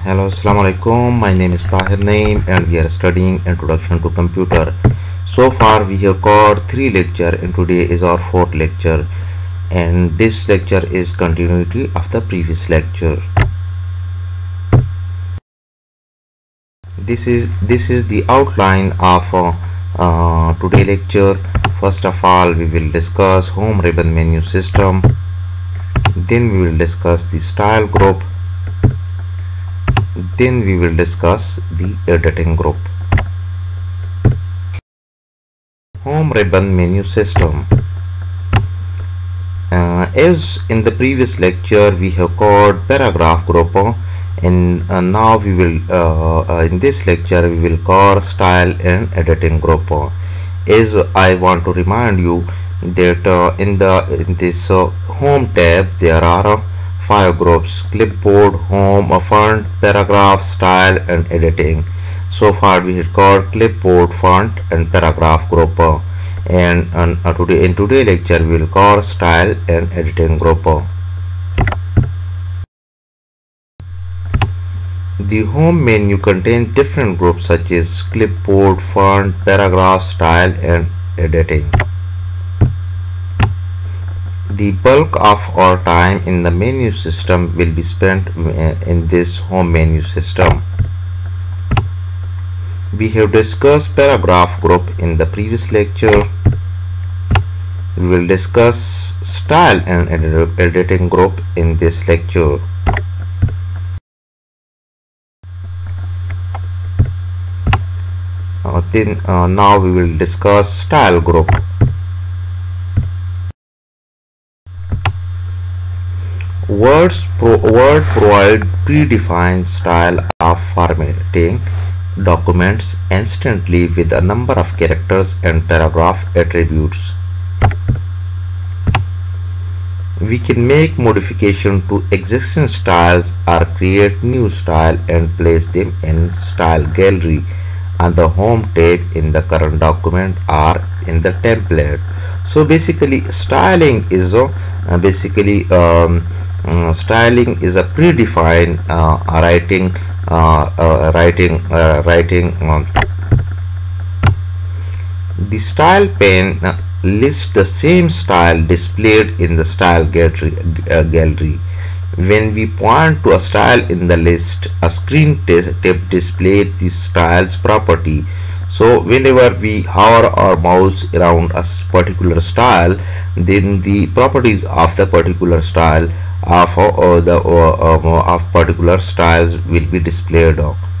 Hello, Assalamu alaikum. My name is Tahir Naim and we are studying Introduction to Computer. So far we have covered 3 lectures and today is our 4th lecture, and this lecture is continuity of the previous lecture. This is the outline of today lecture. First of all, we will discuss home ribbon menu system. Then we will discuss the style group. Then we will discuss the editing group. Home ribbon menu system. As in the previous lecture we have covered paragraph group, and now we will in this lecture we will cover style and editing group. As I want to remind you that in this home tab there are 5 groups: clipboard, home, font, paragraph, style and editing. So far we have covered clipboard, font and paragraph group, and in today's lecture we will cover style and editing group. The home menu contains different groups such as clipboard, font, paragraph, style and editing. The bulk of our time in the menu system will be spent in this home menu system. We have discussed paragraph group in the previous lecture. We will discuss style and editing group in this lecture. Now we will discuss style group. Word provide predefined style of formatting documents instantly with a number of characters and paragraph attributes. We can make modification to existing styles or create new style and place them in style gallery on the home tab in the current document or in the template. So basically styling is styling is a predefined writing. The style pane lists the same style displayed in the style gallery. When we point to a style in the list, a screen tab displays the styles property. So whenever we hover our mouse around a particular style, then the properties of the particular style of particular styles will be displayed.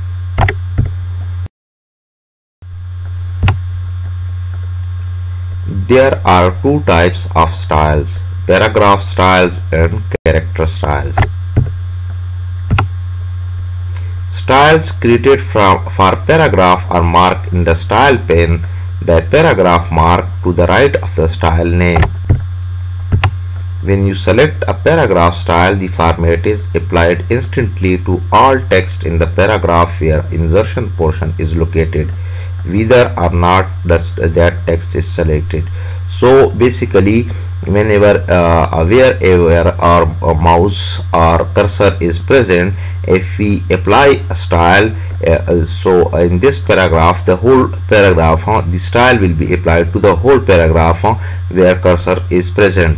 There are 2 types of styles: paragraph styles and character styles. Styles created for paragraph are marked in the style pane, the paragraph mark to the right of the style name. When you select a paragraph style, the format is applied instantly to all text in the paragraph where insertion portion is located, whether or not that text is selected. So basically whenever wherever our mouse or cursor is present, if we apply a style, so in this paragraph, the whole paragraph, the style will be applied to the whole paragraph where cursor is present.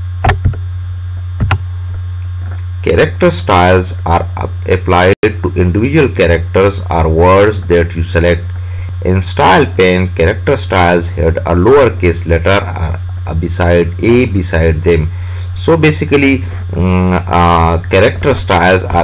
Character styles are applied to individual characters or words that you select. In style pane, character styles had a lowercase letter beside them. So basically character styles are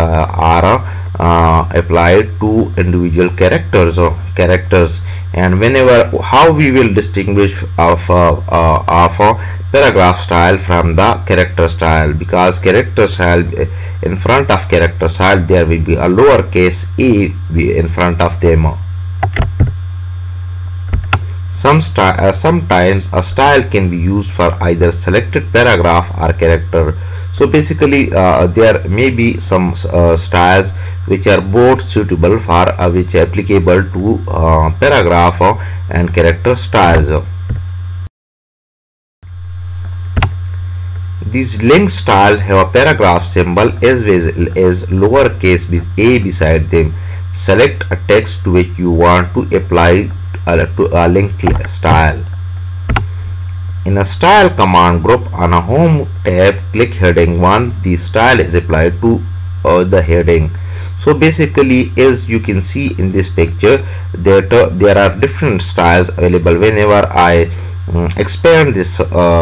applied to individual characters. And whenever, how we will distinguish of paragraph style from the character style, because character style, in front of character style there will be a lowercase a in front of them. Sometimes a style can be used for either selected paragraph or character. So basically there may be some styles which are both suitable for which are applicable to paragraph and character styles. These link style have a paragraph symbol as well as lowercase a beside them. Select a text to which you want to apply to a link style. In a style command group on a home tab, click heading 1. The style is applied to the heading. So basically, as you can see in this picture, that there are different styles available. Whenever I expand this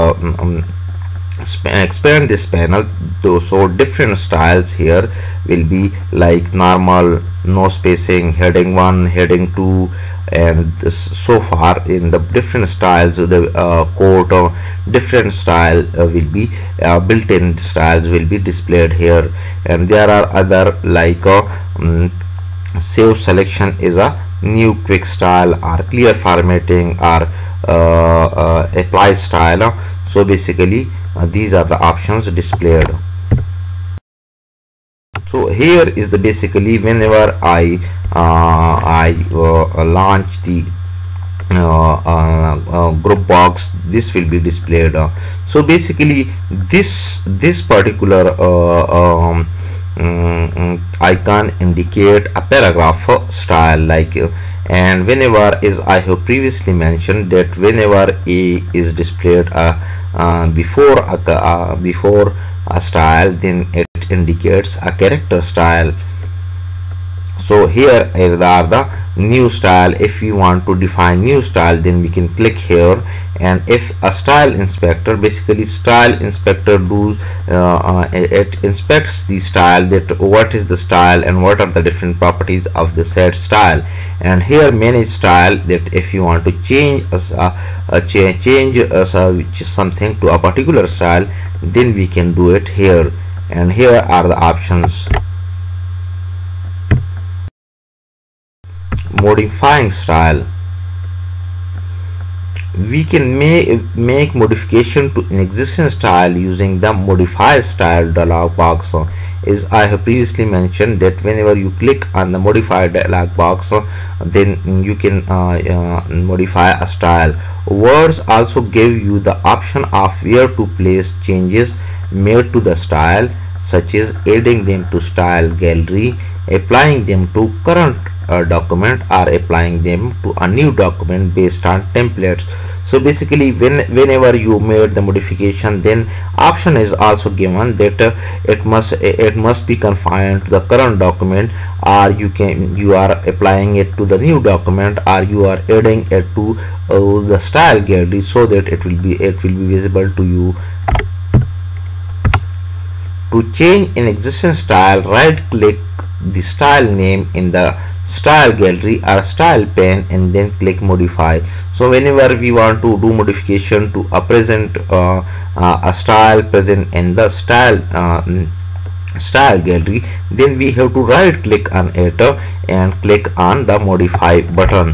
panel, so different styles here will be like normal, no spacing, heading 1, heading 2, and so far in the different styles. The quote different style will be built-in styles will be displayed here, and there are other like save selection is a new quick style, or clear formatting, or apply style. So basically these are the options displayed. So here is the basically whenever I launch the group box, this will be displayed. So basically this particular icon indicate a paragraph style, like and whenever, as I have previously mentioned, that whenever a is displayed before a style, then it indicates a character style. So here are the new style. If you want to define new style, then we can click here, and if a style inspector, basically style inspector it inspects the style, that what is the style and what are the different properties of the said style. And here manage style, that if you want to change something to a particular style, then we can do it here. And here are the options. Modifying style, we can make modification to an existing style using the modify style dialog box. As I have previously mentioned, that whenever you click on the modify dialog box, then you can modify a style. Words also give you the option of where to place changes made to the style, such as adding them to style gallery, applying them to current document, or applying them to a new document based on templates. So basically whenever you made the modification, then option is also given that it must be confined to the current document, or you are applying it to the new document, or you are adding it to the style gallery, so that it will be visible to you. To change an existing style, right click the style name in the style gallery or style pane, and then click modify. So whenever we want to do modification to a present a style present in the style gallery, then we have to right click on it and click on the modify button.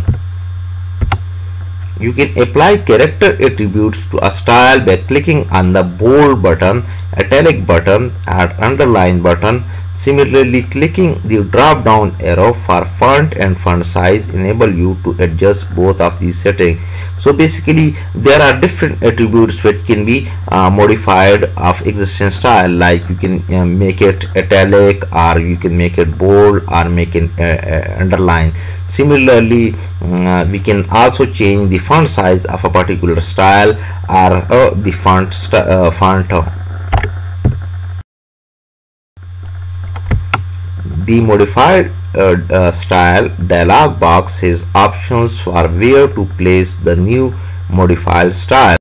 You can apply character attributes to a style by clicking on the bold button, italic button, and underline button. Similarly, clicking the drop down arrow for font and font size enable you to adjust both of these settings. So basically there are different attributes which can be modified of existing style, like you can make it italic, or you can make it bold, or make it underline. Similarly, we can also change the font size of a particular style, or the font The modified style dialog box has options for where to place the new modified style.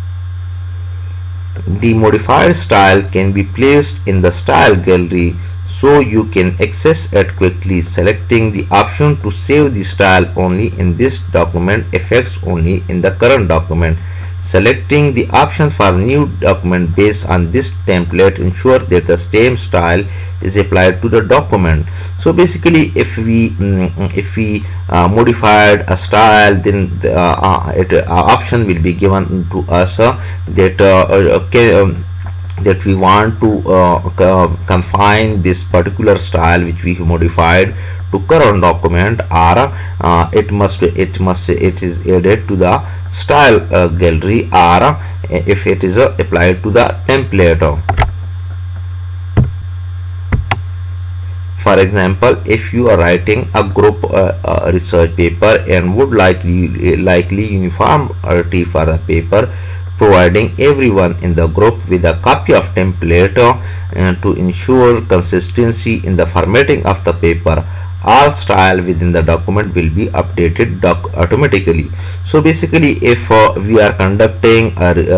The modified style can be placed in the style gallery, so you can access it quickly. Selecting the option to save the style only in this document affects only in the current document. Selecting the option for new document based on this template ensure that the same style is applied to the document. So basically if we modified a style, then the option will be given to us that we want to confine this particular style which we have modified to current document, or it is added to the style gallery, or if it is applied to the template. For example, if you are writing a group research paper and would likely uniformity for the paper, providing everyone in the group with a copy of template to ensure consistency in the formatting of the paper. All style within the document will be updated automatically. So basically, if we are conducting there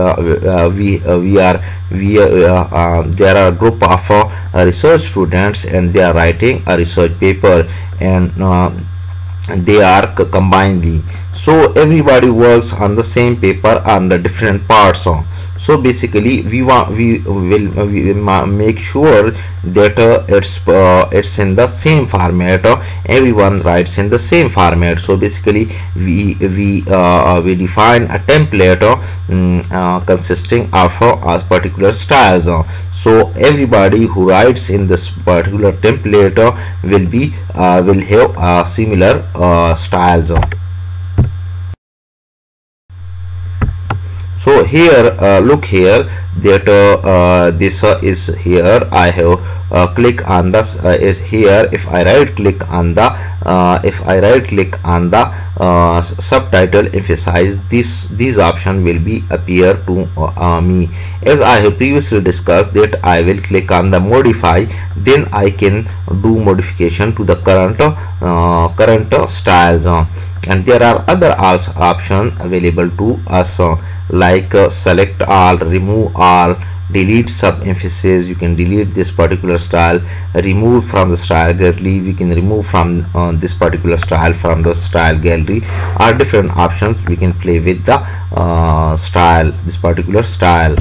are a group of research students and they are writing a research paper, and they are combined, so everybody works on the same paper on the different parts. So basically we will make sure that it's in the same format, everyone writes in the same format. So basically we define a template consisting of a particular styles. So everybody who writes in this particular template will have similar styles. So here, look here, that this is here. I have click on this is here. If I right click on the subtitle, emphasize, these option will be appear to me. As I have previously discussed, that I will click on the modify, then I can do modification to the current styles. And there are other options available to us, like select all, remove all, delete sub emphasis. You can delete this particular style, remove from the style gallery. We can remove from this particular style from the style gallery. Are different options we can play with the this particular style.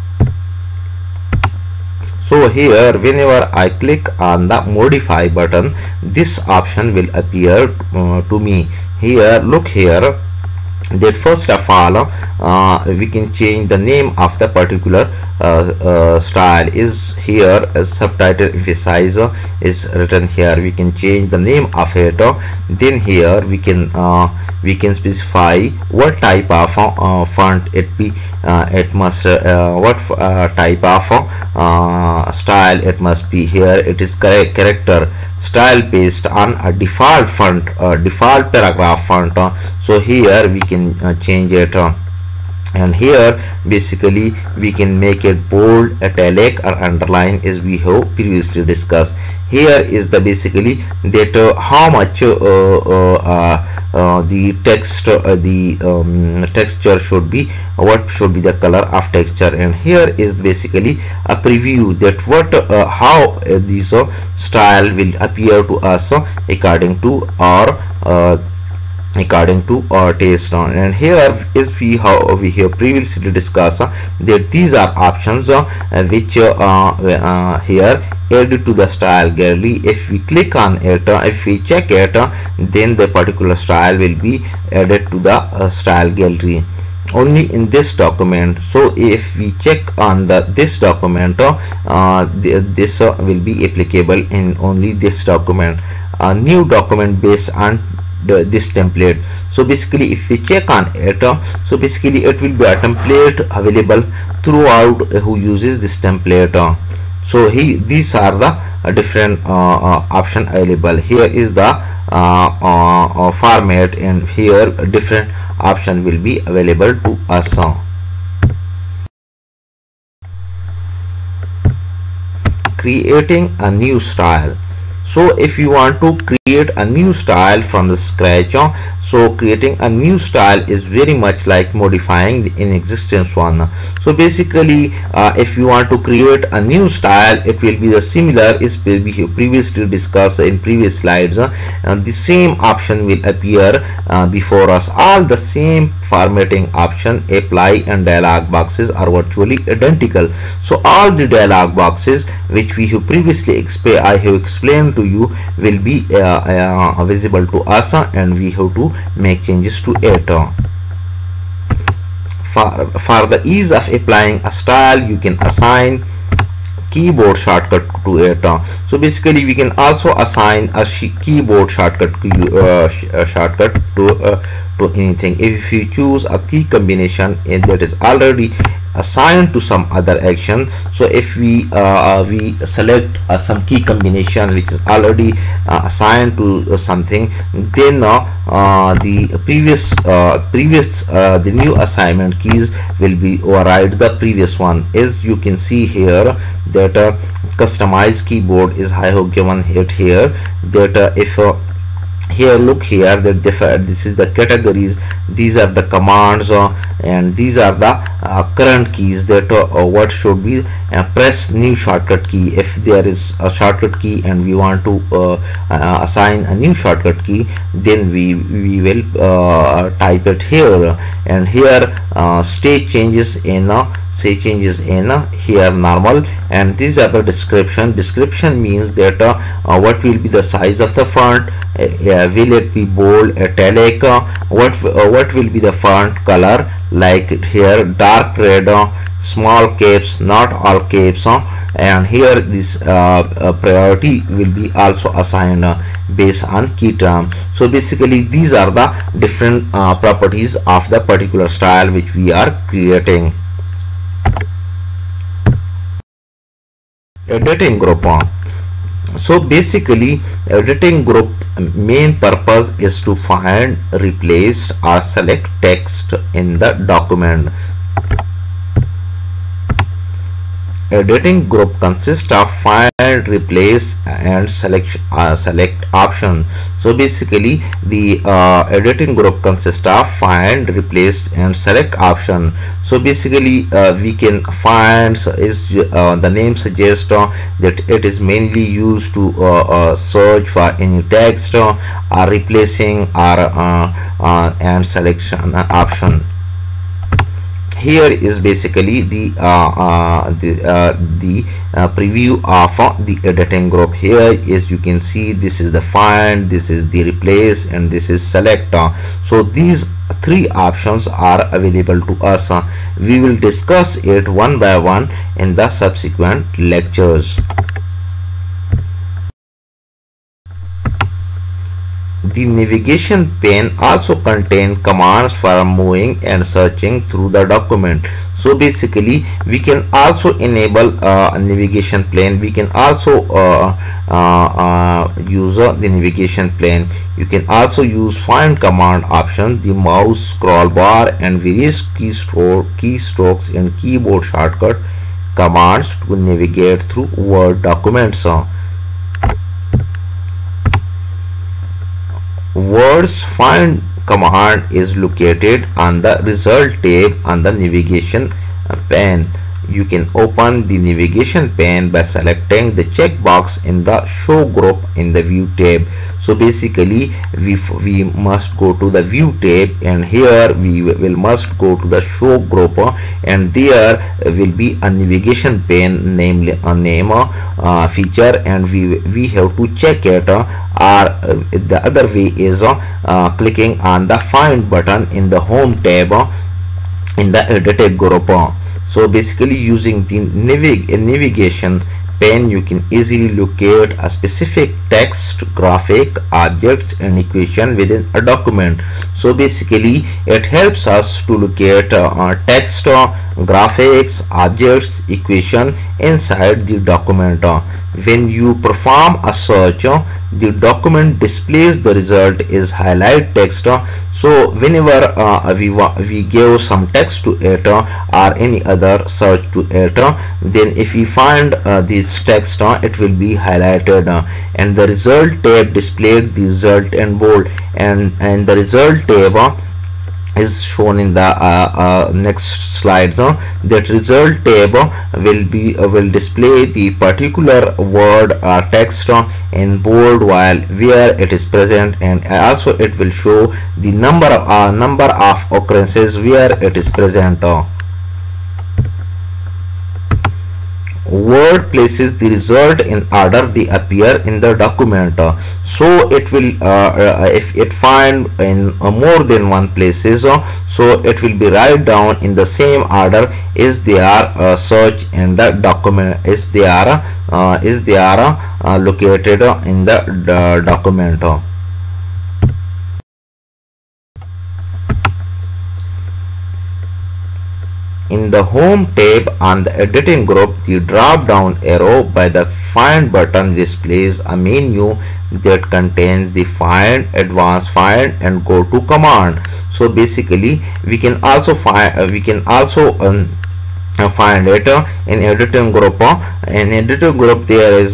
So here, whenever I click on the modify button, this option will appear to me. Here, look here, that first of all we can change the name of the particular style. Is here subtitle emphasize is written here. We can change the name of it. Then here we can specify what type of font it be. It must what type of style it must be. Here it is character style based on a default font, default paragraph font. So here we can change it, and here basically we can make it bold, italic, or underline, as we have previously discussed. Here is the basically that how much the text texture should be, what should be the color of texture. And here is basically a preview that what how this style will appear to us according to our taste. And here is we have previously discussed that these are options which here added to the style gallery. If we click on it, if we check it, then the particular style will be added to the style gallery only in this document. So if we check on this document, this will be applicable in only this document, a new document based on this template. So basically if we check on it, so basically it will be a template available throughout who uses this template. So these are the different option available. Here is the format, and here different option will be available to us. Creating a new style. So if you want to create a new style from the scratch, so creating a new style is very much like modifying the in existence one. So basically if you want to create a new style, it will be the similar is we have previously discussed in previous slides, and the same option will appear before us. All the same formatting option, apply, and dialog boxes are virtually identical. So all the dialog boxes which we have previously I have explained to you will be visible to us, and we have to make changes to it. For the ease of applying a style, you can assign keyboard shortcut to it. So basically we can also assign a keyboard shortcut to anything. If you choose a key combination and that is already assigned to some other action, so if we select some key combination which is already assigned to something, then the new assignment keys will be override the previous one. As you can see here that customized keyboard is I have given it here that if here look here that this is the categories, these are the commands and these are the current keys that what should be press new shortcut key. If there is a shortcut key and we want to assign a new shortcut key, then we will type it here, and here state changes in here normal, and these are the description means that what will be the size of the font, will it be bold, italic, what will be the font color, like here dark red, small caps, not all caps, and here this priority will be also assigned based on key term. So basically these are the different properties of the particular style which we are creating. Editing group. So basically editing group main purpose is to find, replace or select text in the document. Editing group consists of find, replace and select option. So basically the editing group consists of find, replace and select option. So basically we can find, the name suggests that it is mainly used to search for any text, or replacing or and selection option. Here is basically the preview of the editing group. Here as you can see, this is the find, this is the replace and this is select. So these three options are available to us. We will discuss it one by one in the subsequent lectures. The navigation pane also contains commands for moving and searching through the document. So basically we can also enable a navigation pane. We can also use the navigation pane. You can also use find command option, the mouse scroll bar and various keystrokes and keyboard shortcut commands to navigate through Word documents. Words find command is located on the result tab on the navigation pane. You can open the navigation pane by selecting the checkbox in the show group in the view tab. So basically we must go to the view tab, and here we will must go to the show group, and there will be a navigation pane, namely a name feature, and we have to check it, or the other way is clicking on the find button in the home tab in the editing group. So basically using the navigation pane, you can easily locate a specific text, graphic, objects and equation within a document. So basically it helps us to locate text, graphics, objects, equation inside the document. When you perform a search, the document displays the result is highlight text. So whenever we give some text to it or any other search to it, then if we find this text, it will be highlighted, and the result tab displayed the result in bold, and the result tab is shown in the next slide. That result tab will display the particular word or text in bold while where it is present, and also it will show the number of occurrences where it is present. word places the result in order they appear in the document. So it will if it find in more than one places, so it will be write down in the same order as they are search in the document, as they are located in the document. In the Home tab on the Editing group, the drop-down arrow by the Find button displays a menu that contains the Find, Advanced Find, and Go To command. So basically, we can also find find it in Editing group. In Editing group, there is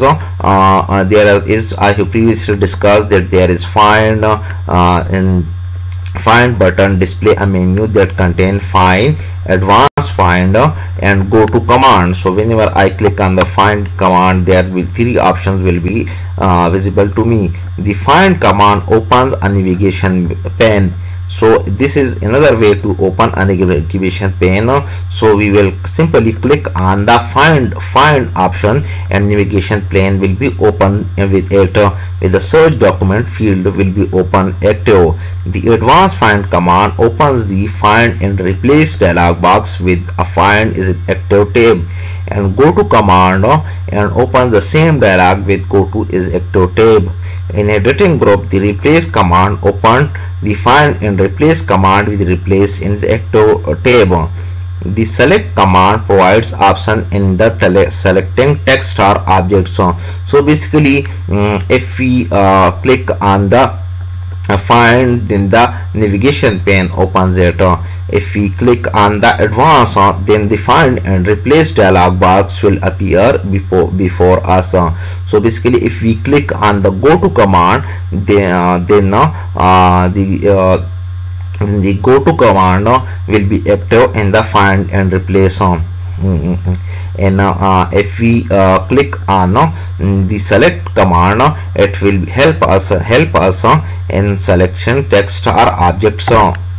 I have previously discussed that there is Find in Find button display a menu that contains Find, Advanced Find, and Go To command. So whenever I click on the Find command, there will three options will be visible to me. The Find command opens a navigation pane. So this is another way to open a navigation pane. So we will simply click on the find option, and navigation pane will be open with it. With the search document field will be open active. The Advanced Find command opens the Find and Replace dialog box with a Find is active tab, and Go To command and opens the same dialog with Go To is active tab. In Editing group, the Replace command opened the Find and Replace command with Replace in the active tab. The Select command provides option in the selecting text or objects. So basically, if we click on the Find, then the navigation pane opens it. If we click on the Advanced, then the Find and Replace dialog box will appear before us. So basically, if we click on the Go To command, then the Go To command will be active in the Find and Replace. And if we click on the Select command, it will help us in selection text or objects.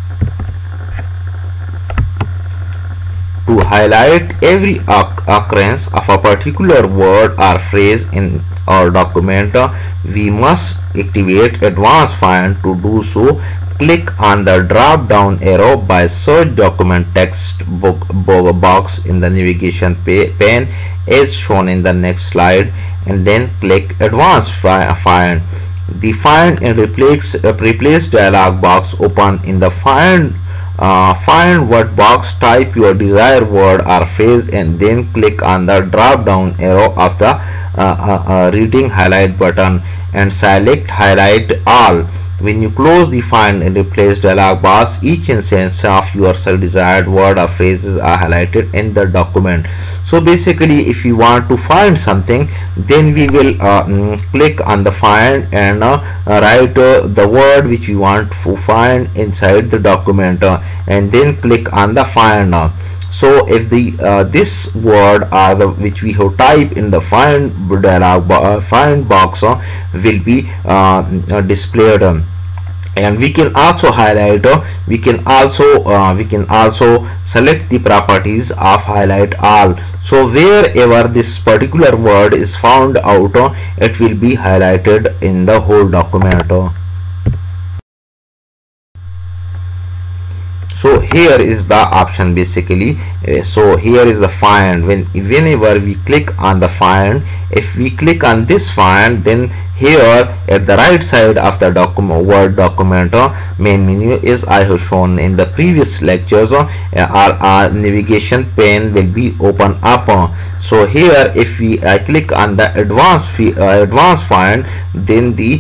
To highlight every occurrence of a particular word or phrase in our document, we must activate Advanced Find. To do so, click on the drop down arrow by Search Document text box in the navigation pane as shown in the next slide, and then click Advanced Find. The Find and Replace dialog box open. In the Find word box, type your desired word or phrase and then click on the drop down arrow of the reading highlight button and select Highlight All. When you close the Find and Replace dialog box, each instance of your desired word or phrases are highlighted in the document. So basically, if you want to find something, then we will click on the Find and write the word which we want to find inside the document, and then click on the Find. So if the this word or the which we have typed in the Find dialog Find box will be displayed. And we can also highlight, we can also select the properties of Highlight All. So wherever this particular word is found out, it will be highlighted in the whole document. So here is the option basically. So here is the Find. Whenever we click on the Find, if we click on this Find, then here at the right side of the Word document main menu, is I have shown in the previous lectures, our navigation pane will be open up. So here if we click on the Advanced Find, then the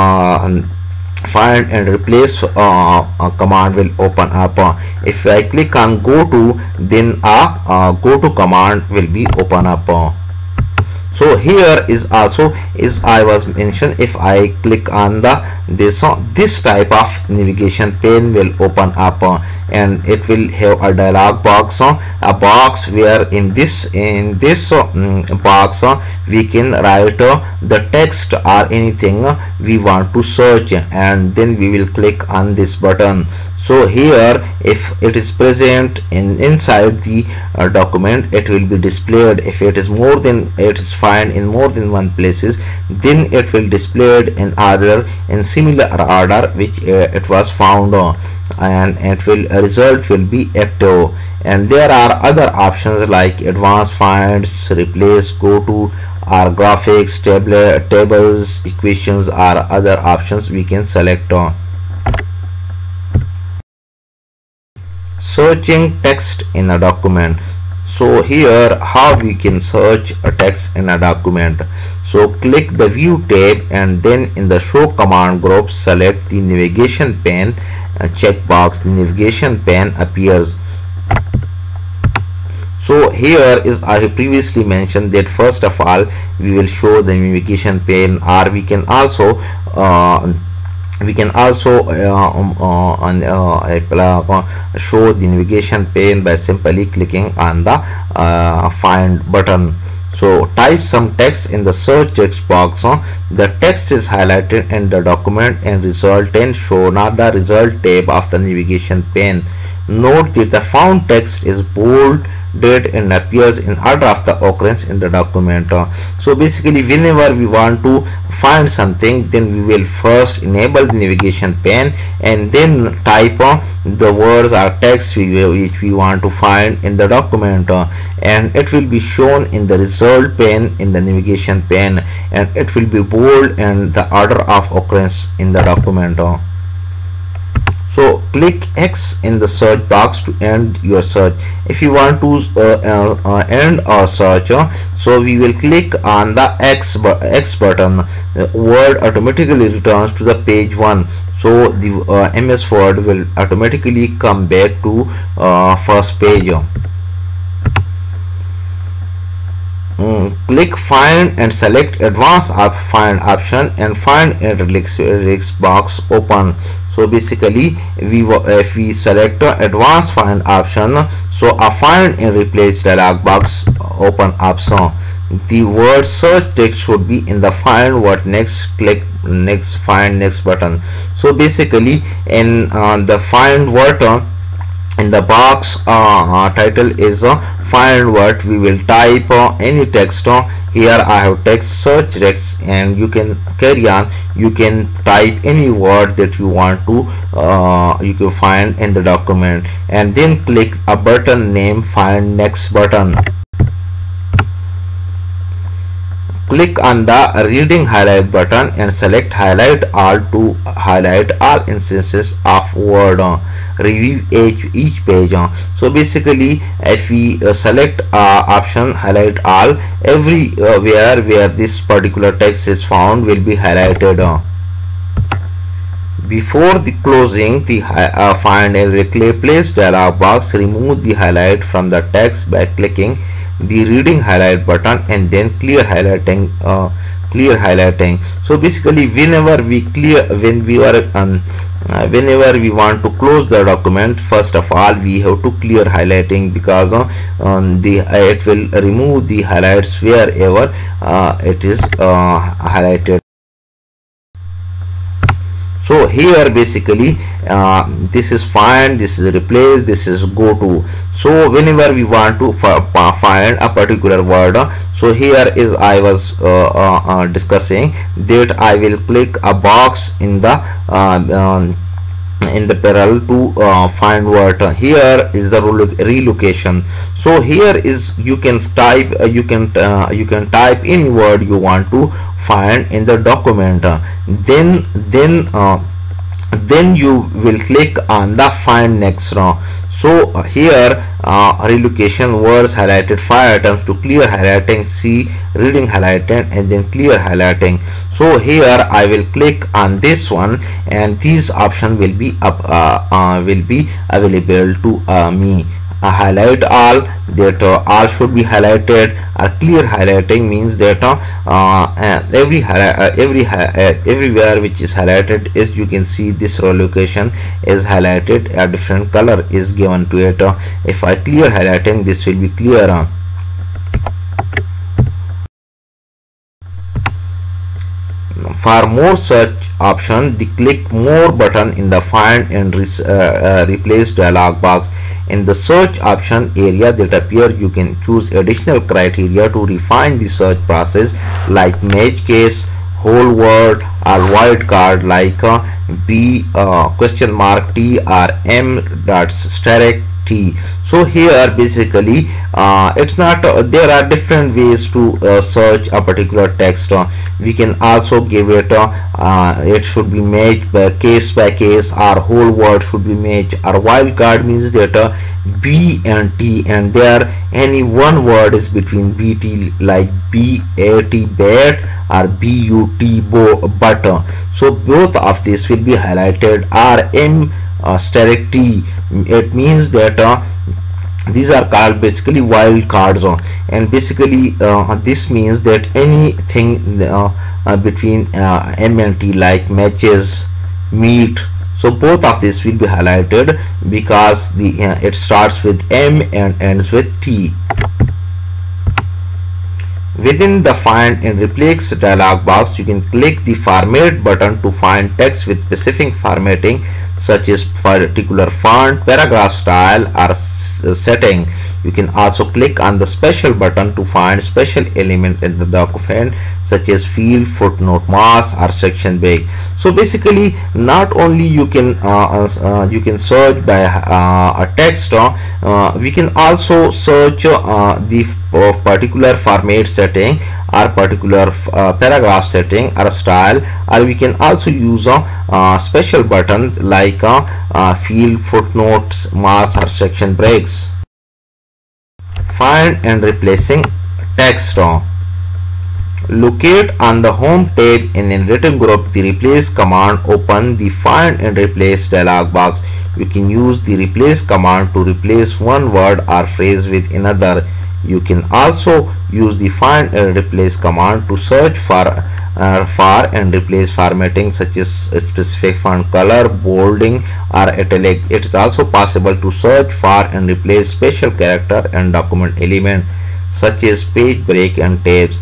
Find and Replace command will open up. If I click on Go To, then Go To command will be open up. So here is also, as I was mentioned, if I click on this type of navigation pane will open up, and it will have a dialog box, a box where in this box we can write the text or anything we want to search, and then we will click on this button. So here, if it is present inside the document, it will be displayed. If it is found in more than one places, then it will displayed in similar order which it was found on, and result will be active. And there are other options like advanced finds, replace, go to, or graphics, tables, equations, or other options we can select on. Searching text in a document. So here, how we can search a text in a document. So click the view tab, and then in the show command group select the navigation pane checkbox. Navigation pane appears. So here is, I have previously mentioned that first of all we will show the navigation pane, or we can also show the navigation pane by simply clicking on the find button. So type some text in the search text box. The text is highlighted in the document and result and shown on the result tab of the navigation pane. Note that the found text is bold and appears in order of the occurrence in the document. So basically, whenever we want to find something, then we will first enable the navigation pane and then type the words or text which we want to find in the document, and it will be shown in the result pane in the navigation pane, and it will be bold and the order of occurrence in the document. So click X in the search box to end your search. If you want to end our search, so we will click on the X button. The Word automatically returns to the page 1. So the MS Word will automatically come back to first page. Click find and select advanced find option, and find and relics box open. So basically, if we select advanced find option, so a find and replace dialog box open option. The word search text should be in the find word next. Click next, find next button. So basically, in the find word in the box title is find word, we will type any text. Here I have text search text, and you can carry on. You can type any word that you want to you can find in the document, and then click a button named find next button. Click on the reading highlight button and select highlight all to highlight all instances of word. Review each page. So basically, if we select option highlight all, everywhere where this particular text is found will be highlighted. Before the closing the find and replace dialog box, remove the highlight from the text by clicking the reading highlight button and then clear highlighting. So basically, whenever we want to close the document, first of all we have to clear highlighting, because it will remove the highlights wherever it is highlighted. So here basically this is find, this is replace, this is go to. So whenever we want to find a particular word, so here is I was discussing that I will click a box in the parallel to find word. Here is the relocation. So here is you can type you can type any word you want to find in the document. Then you will click on the find next. So here relocation words highlighted 5 items. To clear highlighting, see reading highlighted and then clear highlighting. So here I will click on this one, and these option will be available to me. Highlight all, that all should be highlighted. Clear highlighting means that everywhere which is highlighted is, you can see this relocation is highlighted, a different color is given to it. If I clear highlighting, this will be clear. For more search option, the click more button in the find and replace dialog box. In the search option area that appear, you can choose additional criteria to refine the search process, like match case, whole word, or wildcard like B question mark T or M dot steric T. So here basically it's not there are different ways to search a particular text. We can also give it it should be matched by case, or whole word should be matched, or wildcard means that B and T, and there any one word is between BT, like BAT bat or BUT but. So both of these will be highlighted, or M steric T, it means that these are called basically wild cards, and basically this means that anything between M and T, like matches, meet. So both of these will be highlighted because the it starts with M and ends with T. Within the find and replace dialog box, you can click the format button to find text with specific formatting, such as particular font, paragraph style, or setting. You can also click on the special button to find special element in the document, such as field, footnote, mask, or section break. So basically, not only you can search by a text, we can also search the particular format setting, or particular paragraph setting, or style, or we can also use special buttons like field, footnotes, mask, or section breaks. Find and replacing text. Locate on the home tab in written group the replace command. Open the find and replace dialog box. You can use the replace command to replace one word or phrase with another. You can also use the find and replace command to search for and replace formatting, such as a specific font color, bolding, or italic. It is also possible to search for and replace special character and document element, such as page break and tabs.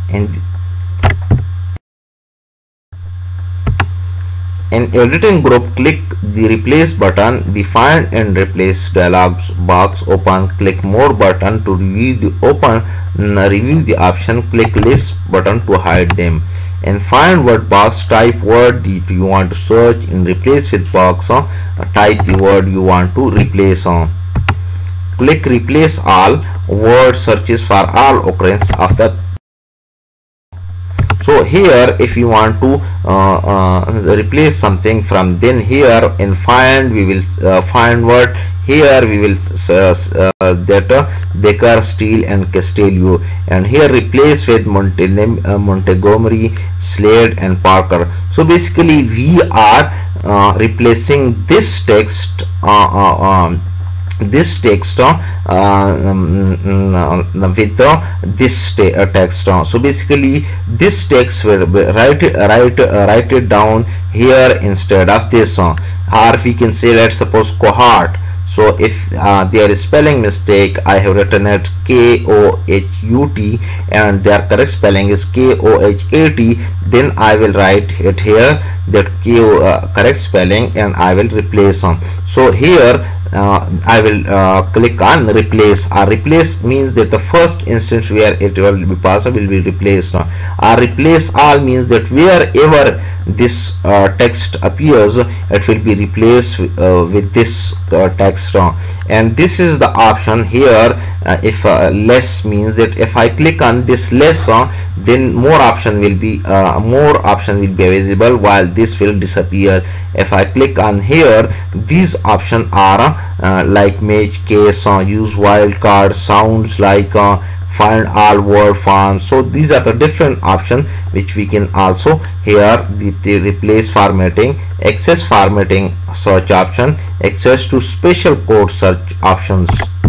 In editing group, click the replace button. The find and replace dialog box open. Click more button to review the option. Click list button to hide them. In find word box, type word that you want to search. In replace with box, type the word you want to replace. Click replace all. Word searches for all occurrence of the. So here, if you want to replace something from, then here in find we will find word. Here we will that Baker, Steele, and Castello, and here replace with Montgomery, Slade, and Parker. So basically we are replacing this text with this text. So basically this text will write it down here instead of this, or we can say, let's suppose cohort. So if there is spelling mistake, I have written it K-O-H-U-T and their correct spelling is K-O-H-A-T, then I will write it here that correct spelling, and I will replace them. So here I will click on replace. Replace means that the first instance where it will be possible will be replaced. Replace all means that wherever this text appears, it will be replaced with this text. And this is the option here. If less means that if I click on this less, then more option will be visible, while this will disappear. If I click on here, these options are like match case, use wildcard, sounds like find all word forms. So these are the different options which we can also here the replace formatting, access formatting search option, access to special code search options.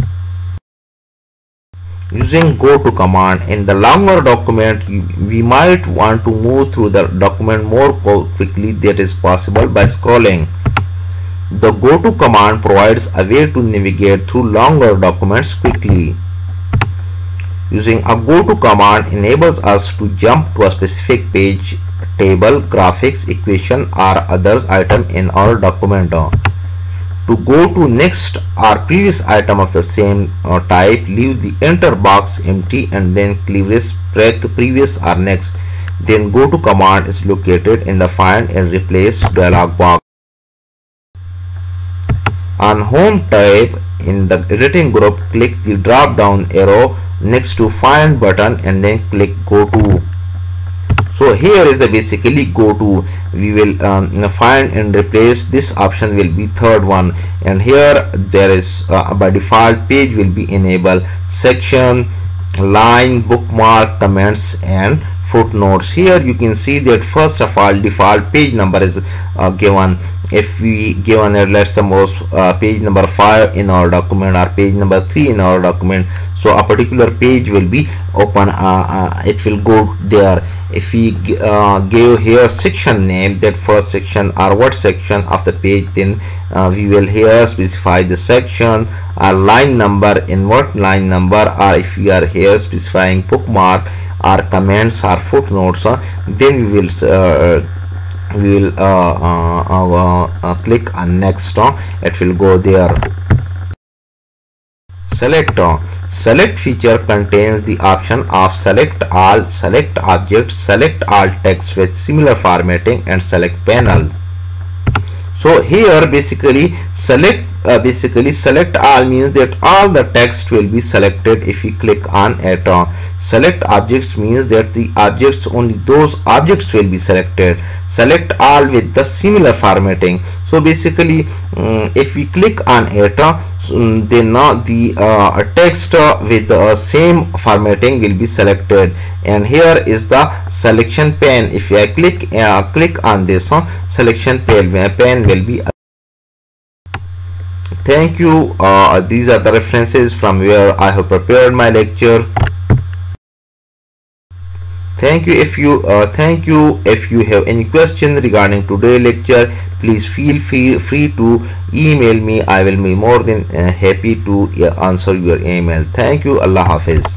Using go to command in the longer document, we might want to move through the document more quickly. That is possible by scrolling. The go to command provides a way to navigate through longer documents quickly. Using a go to command enables us to jump to a specific page, table, graphics, equation or other item in our document. To go to next or previous item of the same type, leave the enter box empty and then click previous or next. Then go to command is located in the find and replace dialog box. On home tab in the editing group, click the drop down arrow next to find button and then click go to. So here is the basically go to. We will find and replace. This option will be third one, and here there is by default page will be enable, section, line, bookmark, comments and footnotes. Here you can see that first of all default page number is given. If we given let's suppose page number 5 in our document or page number 3 in our document, so a particular page will be open, it will go there. If we give here section name, that first section or what section of the page, then we will here specify the section or line number, in what line number, or if we are here specifying bookmark or comments or footnotes, then we will click on next. It will go there. Select feature contains the option of select all, select objects, select all text with similar formatting and select panel. So here basically select all means that all the text will be selected if we click on it. Select objects means that the objects, only those objects will be selected. Select all with the similar formatting. So basically if we click on it, then the text with the same formatting will be selected, and here is the selection pane. If I click on this, selection pane will be. Thank you. These are the references from where I have prepared my lecture. Thank you. If you have any question regarding today's lecture, please feel free to email me. I will be more than happy to answer your email. Thank you. Allah Hafiz.